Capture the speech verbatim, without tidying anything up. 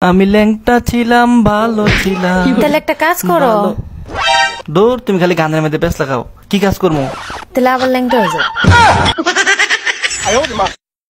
আমি ল্যাংটা ছিলাম ভালো ছিলাম। তাহলে একটা কাজ করো। দূর, তুমি খালি গানের মধ্যে ব্যস্ত লাগাও, কি কাজ করবো? তাহলে আবার ল্যাংটা হয়ে যাও।